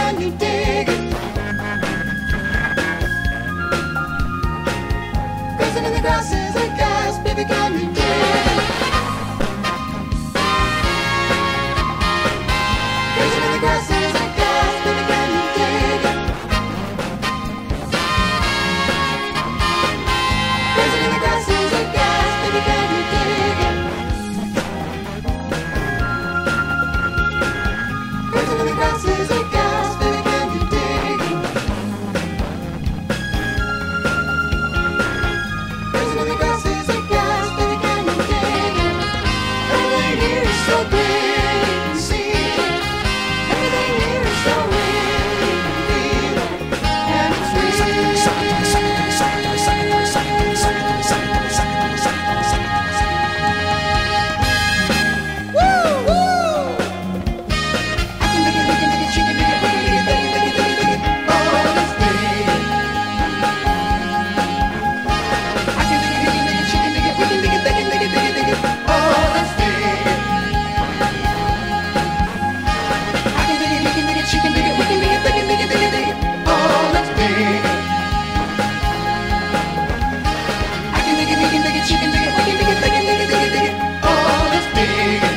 can you dig it? Grazing in the grass is a gas, baby, can you dig it? Grazing in the grass is a gas, baby, can you dig it? Grazing in the grass is a gas, baby, can you dig it? Grazing in the grass is a gas, baby, can you dig it? Grazing in the grass is a gas, baby, can you dig it? Everything here is so big and see it. Everything here is so real, you can feel it, and it's Woo! Woo! I can dig it, we can dig it, she can dig it, we can dig it, dig it, dig it, dig it, dig it. Oh, let's dig it. I can dig it, he can dig it, she can dig it, we can dig it, dig it, dig it, dig it, dig it. Oh, let's dig it. I can dig it, he can dig it, she can dig it, we can dig it, dig it, dig it, dig it, dig it. Oh, let's dig it. I can dig it, he can dig it, she can dig it, we can dig it, dig it, dig it, dig it, dig it. Oh, let's dig it.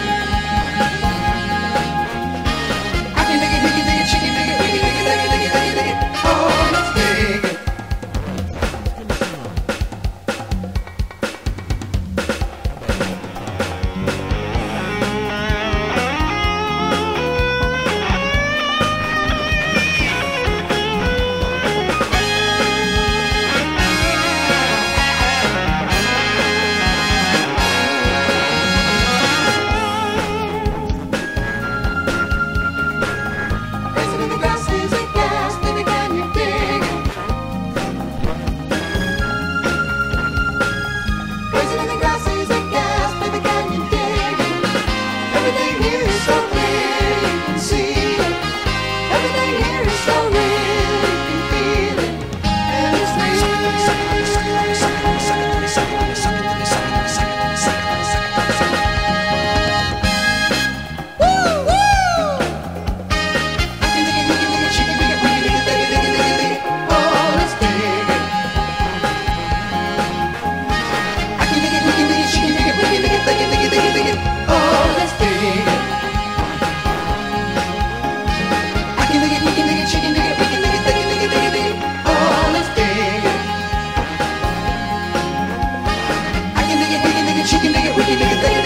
I can dig it, he can dig it, she can dig it, we can dig it, dig it, dig it, dig it, dig it. Oh, let's dig it. Grazing in the grass is a gas, baby, can you dig it? Grazing in the grass is a gas, baby, can you dig it? Everything here is so clear, you can see it. Everything here is so real, you can feel it, and it's Woo! Woo! I can dig it, he can dig it, she can dig it, we can dig it, dig it, dig it, dig it, dig it. Oh, let's dig it. I can dig it, he can dig it, she can dig it, we can dig it, dig it, dig it, dig it, dig it. Oh, let's dig it. I can dig it, he can dig it, she can dig it, we can dig it, dig it, dig it, dig it, dig it. Oh, let's dig it. I can dig it, he can dig it, she can dig it, we can dig it, dig it.